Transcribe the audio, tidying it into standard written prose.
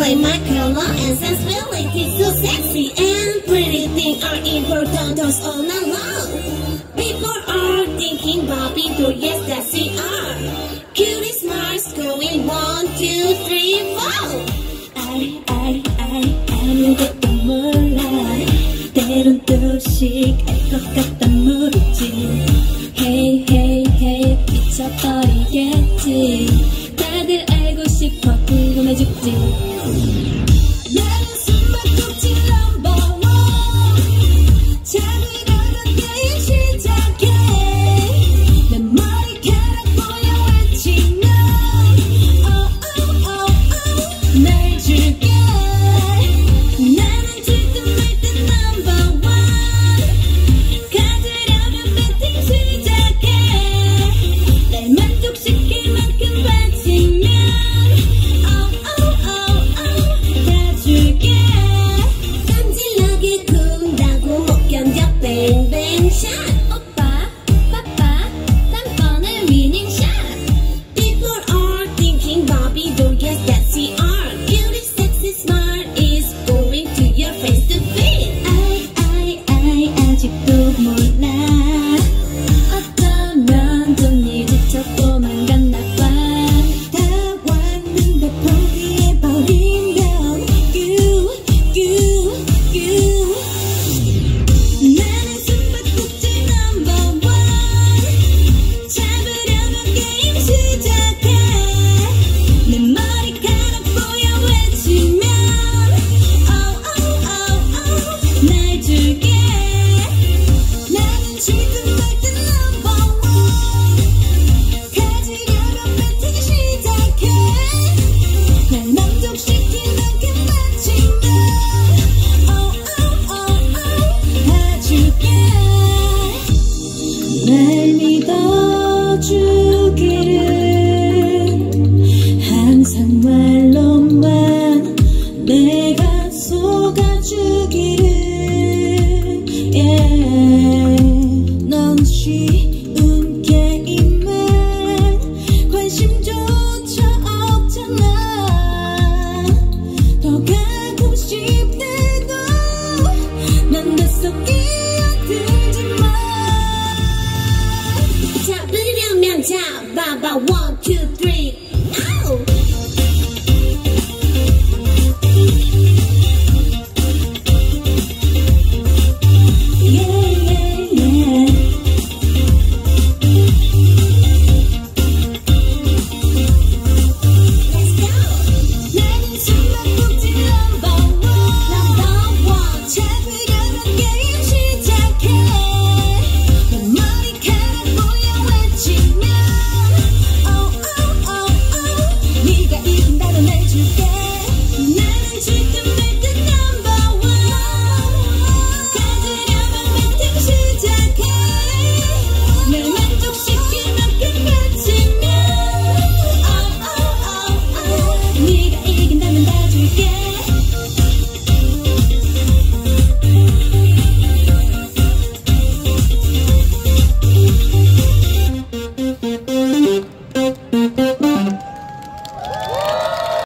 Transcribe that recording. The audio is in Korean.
Play my color and sensibility, so sexy and pretty things are important to us all night long. People are thinking Barbie doll, yes that we are. Cutie smiles going 1, 2, 3, 4. 아무것도 몰라. 때론 또씩 알 것 같다 모르지. Hey hey hey 미쳐버리겠지. 다들 알고 싶어 궁금해 죽지.